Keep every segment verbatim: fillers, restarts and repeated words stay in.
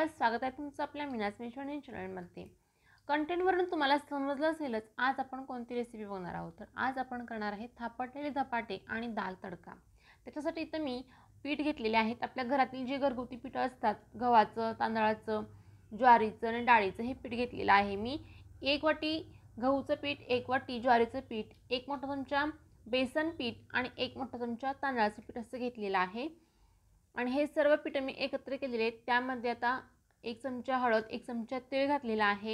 स्वागत आहे तुमचं आपल्या मीना'समेजवानी चॅनलमध्ये। कंटेंटवरून तुम्हाला समजलं असेलच आज आपण कोणती रेसिपी बघणार आहोत। तर आज आपण करणार आहे थापटलेले धपाटे आणि दाल तडका। त्याच्यासाठी इथं मी पीठ घेतलेले आहेत। आपल्या घरातील जे घरगुती पीठ असतात, गव्हाचं, तांदळाचं, ज्वारीचं आणि डाळीचं हे पीठ घेतलेलं आहे मी। एक वाटी गहूचं पीठ, एक वाटी ज्वारीचं पीठ, एक मोठा चमचा बेसन पीठ आणि एक मोठा चमचा तांदळाचं पीठ असं घेतलेलं आहे। आणि हे सर्व पीठ मी एकत्र केलेले आहेत। त्यामध्ये आता एक चमचा हळद, एक चमचा तेल घातलेला आहे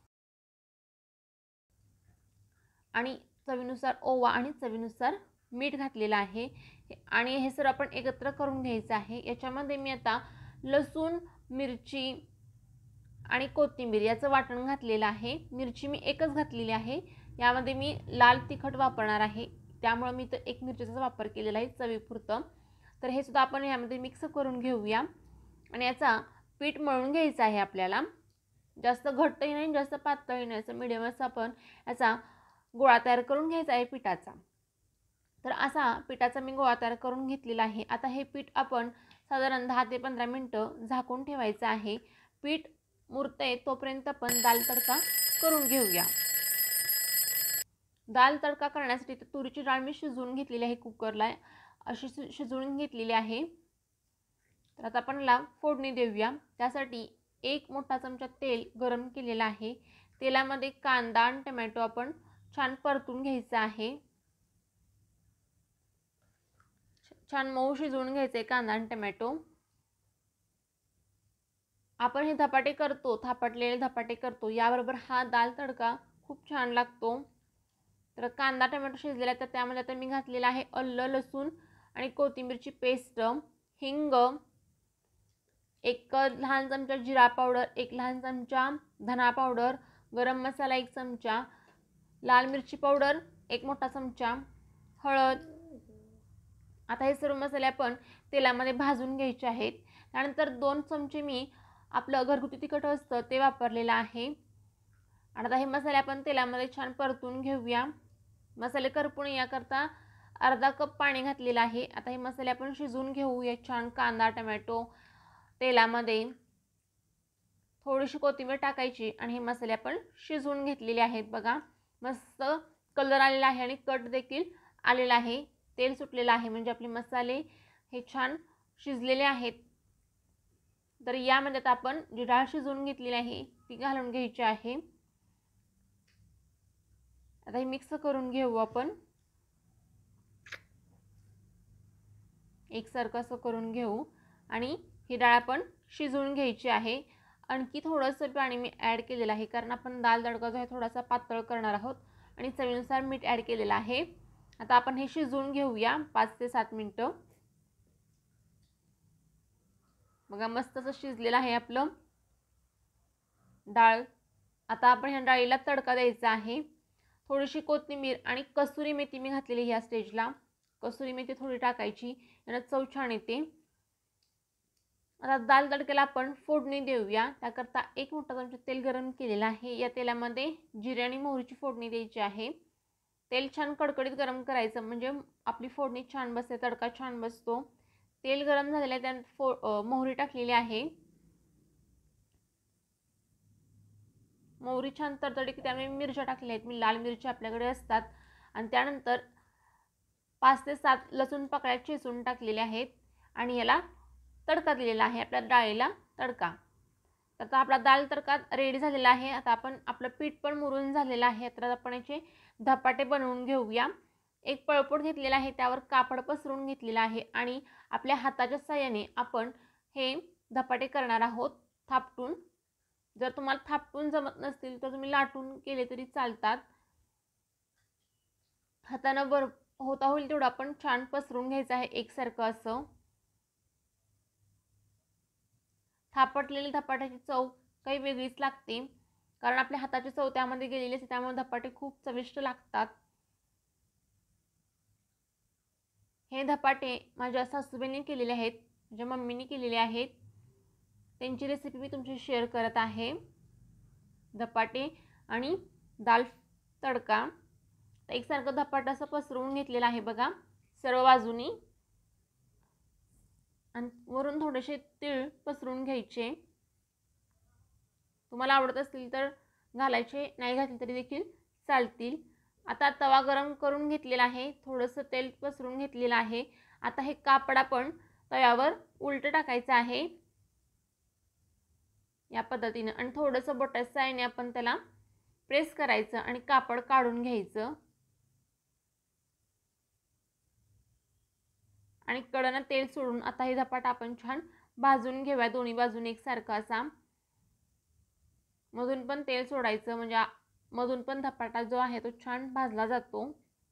आणि चवीनुसार ओवा आणि चवीनुसार मीठ घातलेलं आहे। आणि हे सर्व आपण एकत्र करून घ्यायचं आहे। याच्यामध्ये मी आता लसूण, मिरची आणि कोथिंबीर याचं वाटण घातलेलं आहे। मिरची मी एकच घातलेली आहे। यामध्ये मी लाल तिखट वापरणार आहे, त्यामुळे मी तर एक मिरचीचा वापर केलेला आहे चवीपुरतं। तर हे सुद्धा आपण यामध्ये मिक्स करून घेऊया आणि याचा पीठ मळून घ्यायचा आहे आपल्याला। जास्त घट्टही नाही जास्त पातळही नाही, असं मीडियम असं आपण याचा गोळा तयार करून घ्यायचा आहे पिठाचा। तर असा पिठाचा मी गोळा तयार करून घेतलेला आहे। आता हे पीठ आपण साधारण दहा ते पंधरा मिनिटं झाकून ठेवायचं आहे। पीठ मुरते तोपर्यंत आपण दाल तडका करून घेऊया। दाल तडका करण्यासाठी तुरीची डाळ मी शिजवून घेतलेली आहे, कुकरला अशी शिजवून घेतलेली आहे। तर आता आपण ला फोडणी देऊया। त्यासाठी एक मोठा चमचा तेल गरम केलेला आहे। तेलामध्ये कांदा आणि टोमॅटो आपण छान परतून घ्यायचा आहे। छान मऊ शिजवून घ्यायचे कांदा आणि टोमॅटो। आपण हे धपाटे करतो, थापटलेले धपाटे करतो, याबरोबर हा दाल तडका खूप छान लागतो। तर कांदा टोमॅटो शिजलेला तर त्यामध्ये आता मी घातलेला आहे आलं, लसूण आणि कोथिंबीरची पेस्ट, हिंग, एक लहान चमचा जिरा पावडर, एक लहान चमचा धना पावडर, गरम मसाला एक चमचा, लाल मिरची पावडर एक मोठा चमचा, हळद। आता हे सर्व मसाले आपण तेलामध्ये भाजून घ्यायचे आहेत। त्यानंतर दोन चमचे मी आपलं घरगुती तिखट असतं ते वापरलेलं आहे। आणि आता हे मसाले आपण तेलामध्ये छान परतून घेऊया। मसाले करपून याकरता अर्धा कप पाणी घातलेलं आहे। आता हे मसाले आपण शिजवून घेऊया छान कांदा टोमॅटो तेलामध्ये। थोडीशी कोथिंबीर टाकायची आणि हे मसाले आपण शिजवून घेतलेले आहेत। बघा मस्त कलर आलेला आहे आणि कट देखील आलेला आहे, तेल सुटलेलं आहे, म्हणजे आपले मसाले हे छान शिजलेले आहेत। तर यामध्ये आता आपण जी डाळ शिजवून घेतलेली आहे ती घालून घ्यायची आहे। आता हे मिक्स करून घेऊ आपण, एकसारखं असं करून घेऊ आणि ही डाळ आपण शिजवून घ्यायची आहे। आणखी थोडंसं पाणी मी ॲड केलेलं आहे, कारण आपण दाल तडका जो आहे थोडासा पातळ करणार आहोत आणि चवीनुसार मीठ ॲड केलेलं आहे। आता आपण हे शिजवून घेऊया पाच ते सात मिनिटं। बघा मस्त असं शिजलेलं आहे आपलं डाळ। आता आपण ह्या डाळीला तडका द्यायचा आहे। थोडीशी कोथिंबीर आणि कसुरी मेथी मी घातलेली ह्या स्टेजला, कसुरी मेथी थोडी टाकायची, याने चव छान येते। आता दाल तडक्याला आपण फोडणी देऊया। त्याकरता एक मोठा चमचा तेल गरम केलेला आहे। या तेलामध्ये जिरे आणि मोहरीची फोडणी द्यायची आहे। तेल छान कडकडीत गरम करायचं, म्हणजे आपली फोडणी छान बसते, तडका छान बसतो। तेल गरम झालेलं आहे, त्यात फो मोहरी टाकलेली आहे। मोहरी छान तडतडली की त्यामध्ये मिरच्या टाकलेल्या आहेत, मी लाल मिरची आपल्याकडे असतात। आणि त्यानंतर पाच ते सात लसूण पाकळ्या चेचून टाकलेल्या आहेत आणि याला तडका दिलेला आहे, आपल्या डाळीला तडका। आता आपला दाल तडका रेडी झालेला आहे। आता आपण आपलं पीठ पण मुरून झालेलं आहे। तर आपण याचे धपाटे बनवून घेऊया। एक पळपोट घेतलेला आहे, त्यावर कापड पसरून घेतलेला आहे आणि आपल्या हाताच्या साहाय्याने आपण हे धपाटे करणार आहोत थापटून। जर तुम्हाला थापटून जमत नसतील तर तुम्ही लाटून केले तरी चालतात। हातानं बर होता होईल तेवढं आपण छान पसरून घ्यायचं आहे एकसारखं असं। थापटलेली धपाट्याची चव काही वेगळीच लागते, कारण आपल्या हाताची चव त्यामध्ये गेलेली असते, त्यामुळे धपाटे खूप चविष्ट लागतात। हे धपाटे माझ्या सासूबाईंनी केलेले आहेत, माझ्या मम्मीने केलेले आहेत। त्यांची रेसिपी मी तुमची शेअर करत आहे। धपाटे आणि दाल तडका एकसारखं धपाटा असं पसरवून घेतलेला आहे बघा सर्व बाजूनी, आणि वरून थोडेसे तीळ पसरून घ्यायचे। तुम्हाला आवडत असतील तर घालायचे, नाही घातले तरी देखील चालतील। आता तवा गरम करून घेतलेला आहे, थोडंसं तेल पसरून घेतलेलं आहे। आता हे कापड आपण तव्यावर उलट टाकायचं आहे या पद्धतीने आणि थोडंसं बोटाच्या साहाय्याने आपण त्याला प्रेस करायचं आणि कापड काढून घ्यायचं आणि कडेने तेल सोडून आता हे धपाटा आपण छान भाजून घेऊया दोन्ही बाजूने एकसारखा असा। मधून पण तेल सोडायचं म्हणजे मधून पण धपाटा जो आहे तो छान भाजला जातो।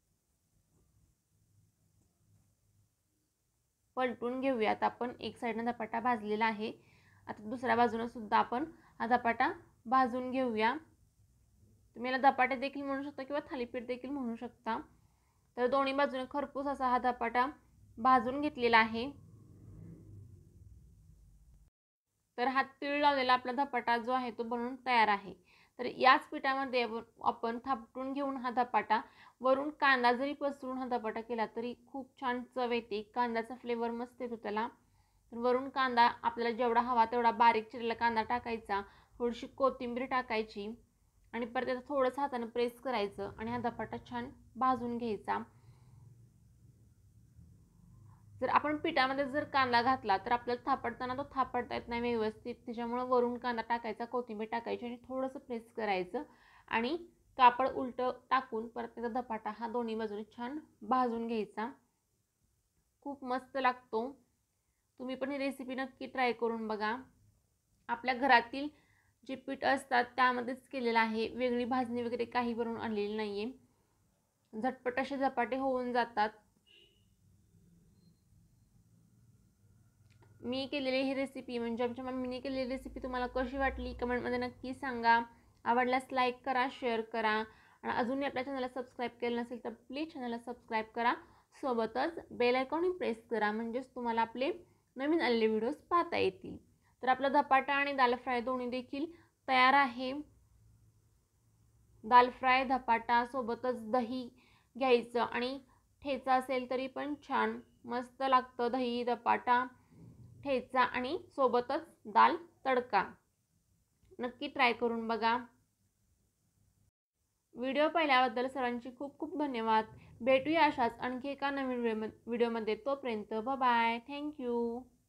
पलटून घेऊयात आपण, एक साइडने धपाटा भाजलेला आहे। आता दुसऱ्या बाजूने सुद्धा आपण हा धपाटा भाजून घेऊया। तुम्ही याला धपाटे देखील म्हणू शकता किंवा थालीपीठ देखील म्हणू शकता। तर दोन्ही बाजूने खरपूस असा हा धपाटा भाजून घेतलेला आहे। तर हा तीळ लावलेला आपला धपाटा जो आहे तो बनवून तयार आहे। तर याच पिठामध्ये आपण थापटून घेऊन हा धपाटा वरून कांदा जरी पसरून हा धपाटा केला तरी खूप छान चव येते, कांद्याचा फ्लेवर मस्त येतो त्याला। तर वरून कांदा आपल्याला जेवढा हवा तेवढा बारीक चिरलेला कांदा टाकायचा, थोडीशी कोथिंबीर टाकायची आणि परत त्याला थोडंसं हाताने प्रेस करायचं आणि हा धपाटा छान भाजून घ्यायचा। जर आपण पिठामध्ये जर कांदा घातला तर आपल्याला थापडताना तो थापडता येत नाही व्यवस्थित, त्याच्यामुळे वरून कांदा टाकायचा, कोथिंबीर टाकायची आणि थोडंसं प्रेस करायचं आणि कापड उलट टाकून परत त्याचा धपाटा हा दोन्ही बाजूने छान भाजून घ्यायचा। खूप मस्त लागतो। तुम्ही पण ही रेसिपी नक्की ट्राय करून बघा। आपल्या घरातील जे पीठ असतात त्यामध्येच केलेलं आहे, वेगळी भाजणी वगैरे काही बनवून आणलेली नाहीये। झटपट असे धपाटे होऊन जातात। मी केलेली ही रेसिपी म्हणजे आमच्या मम्मीने केलेली रेसिपी तुम्हाला कशी वाटली कमेंटमध्ये नक्की सांगा। आवडल्यास लाईक करा, शेअर करा आणि अजूनही आपल्या चॅनलला सबस्क्राईब केलं नसेल तर प्लीज चॅनलला सबस्क्राईब करा, सोबतच बेल आयकॉन प्रेस करा म्हणजेच तुम्हाला आपले नवीन आलेले व्हिडिओज पाहता येतील। तर आपला धपाटा आणि दाल फ्राय दोन्ही देखील तयार आहे। दाल फ्राय धपाटा सोबतच दही घ्यायचं आणि ठेचा असेल तरी पण छान मस्त लागतं। दही, धपाटा, ठेचा आणि सोबतच दाल तडका नक्की ट्राय करून बघा। व्हिडिओ पाहिल्याबद्दल सर्वांचे खूप खूप धन्यवाद। भेटूया अशाच आणखी एका नवीन व्हिडिओमध्ये, तोपर्यंत बाय बाय, थँक्यू।